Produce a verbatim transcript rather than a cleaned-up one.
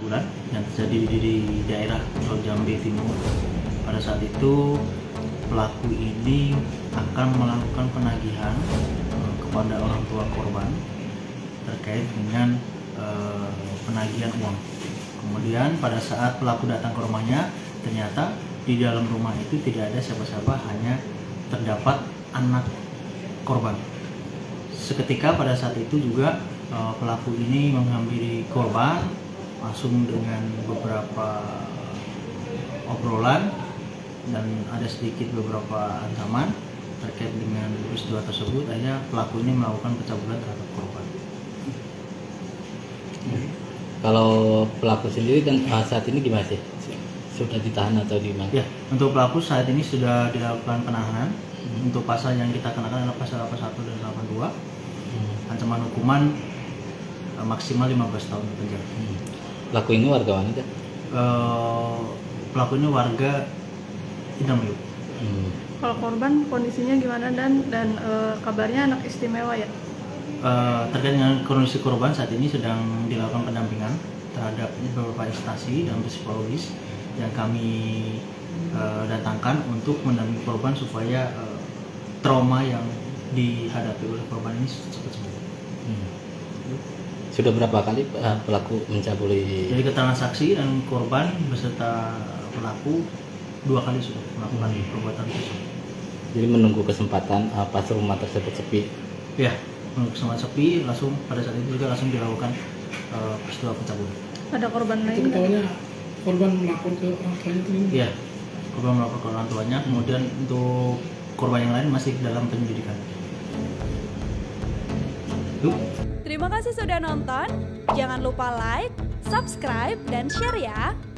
bulan yang terjadi di daerah Pulau Jambe Timur. Pada saat itu pelaku ini akan melakukan penagihan uh, kepada orang tua korban terkait dengan uh, penagihan uang. Kemudian pada saat pelaku datang ke rumahnya, ternyata di dalam rumah itu tidak ada siapa-siapa, hanya terdapat anak korban. Seketika pada saat itu juga uh, pelaku ini menghampiri korban langsung dengan beberapa obrolan dan ada sedikit beberapa ancaman terkait dengan peristiwa tersebut. Akhirnya pelaku ini melakukan pencabulan terhadap korban. Kalau pelaku sendiri dan saat ini gimana sih? Sudah ditahan atau di mana? Ya, untuk pelaku saat ini sudah dilakukan penahanan. Hmm. Untuk pasal yang kita kenakan adalah pasal delapan puluh satu dan delapan puluh dua. Hmm. Ancaman hukuman uh, maksimal lima belas tahun penjara. Hmm. Pelaku ini warga wanita? Uh, pelaku ini warga Indramayu. Hmm. Kalau korban kondisinya gimana dan dan uh, kabarnya anak istimewa ya? Uh, terkait dengan kondisi korban saat ini sedang dilakukan pendampingan terhadap beberapa instansi dan psikologis yang kami uh, datangkan untuk mendampingi korban supaya uh, trauma yang dihadapi oleh korban ini cepat sembuh. Hmm. Sudah berapa kali uh, pelaku mencabuli? Jadi keterangan saksi dan korban beserta pelaku dua kali sudah melakukan hmm. perbuatan tersebut. Jadi menunggu kesempatan uh, pas rumah tersebut sepi? Ya, menunggu kesempatan sepi, langsung pada saat itu juga langsung dilakukan uh, peristiwa pencabulan. Ada korban lain? Itu ketahuannya korban melapor ke orang tuanya itu? Iya, korban melapor ke orang tuanya. Kemudian untuk korban yang lain masih dalam penyelidikan. Yuk. Terima kasih sudah nonton. Jangan lupa like, subscribe, dan share ya.